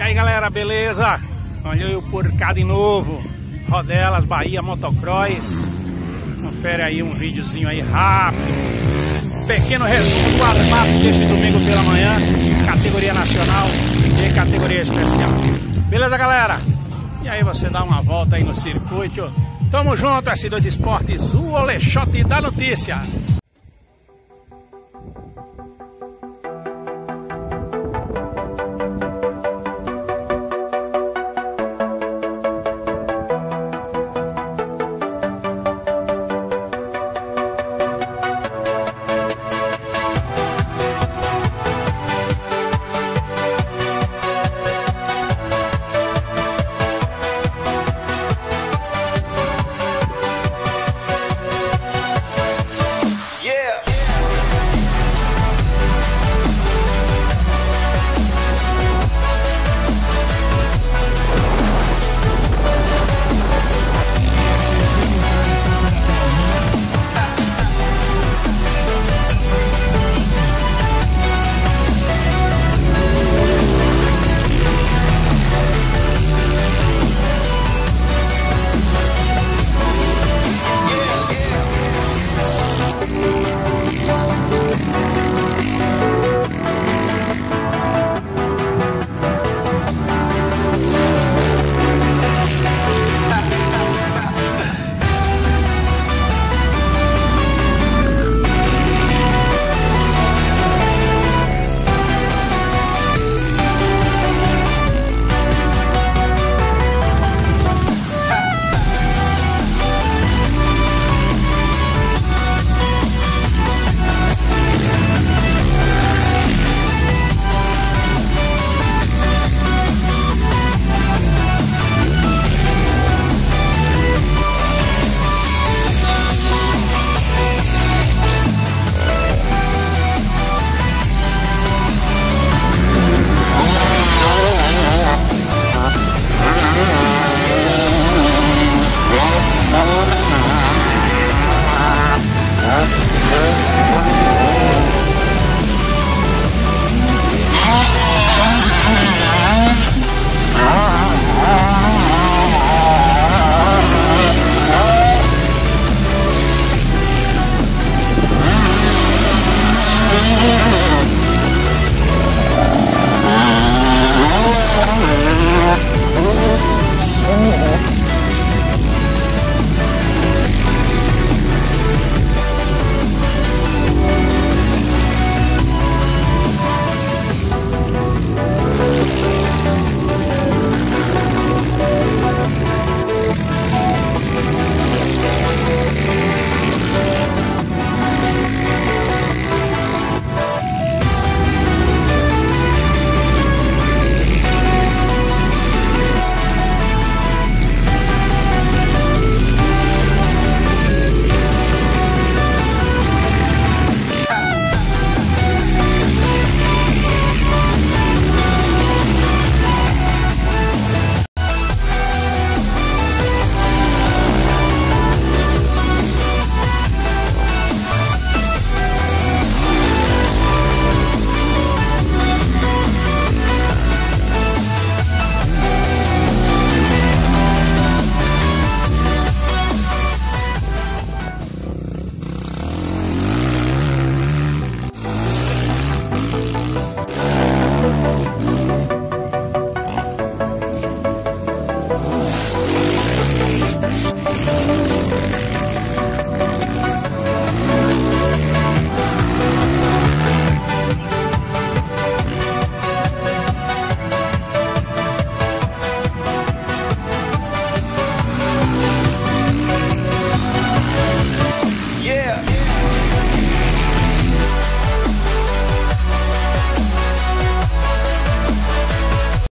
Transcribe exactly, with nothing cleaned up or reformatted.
aí galera, beleza? Olha eu por cá de novo. Rodelas, Bahia, Motocross. Confere aí um videozinho aí rápido. Pequeno resumo do armado deste domingo pela manhã. Categoria nacional e categoria especial. Beleza galera? E aí você dá uma volta aí no circuito. Tamo junto, S dois Esportes, o Olexote da notícia.